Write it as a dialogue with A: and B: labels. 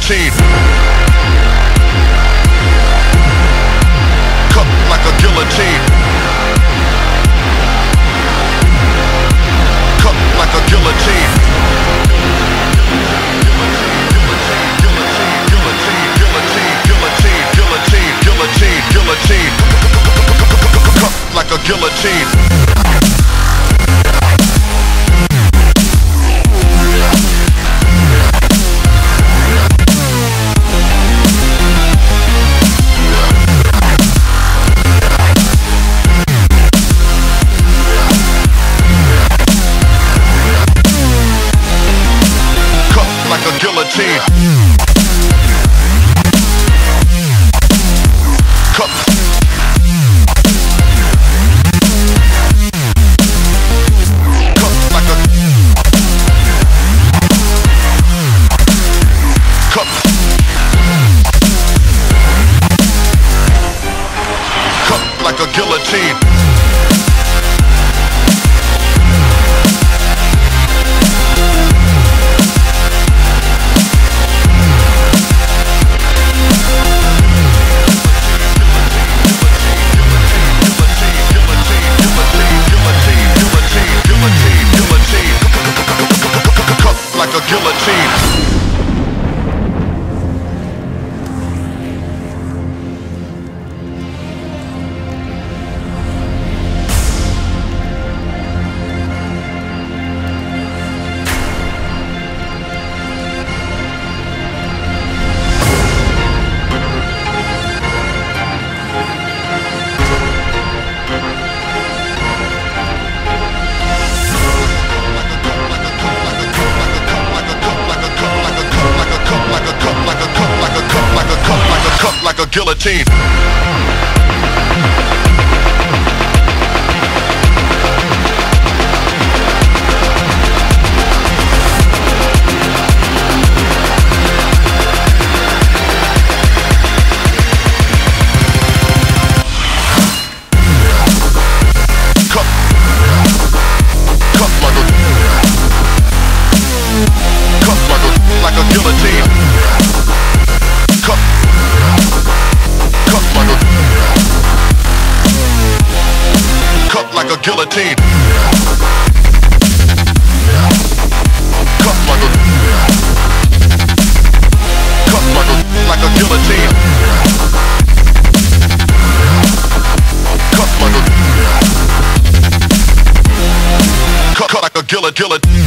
A: guillotine. Cut like a guillotine. Cut like a guillotine. Guillotine. Cut like a guillotine. Guillotine. Cut. Cut like a. Cut. Cut like a guillotine. Like a guillotine. Like a guillotine. Cut like a guillotine. Cut like a guillotine. Cut like a guillotine. Cut like a guillotine.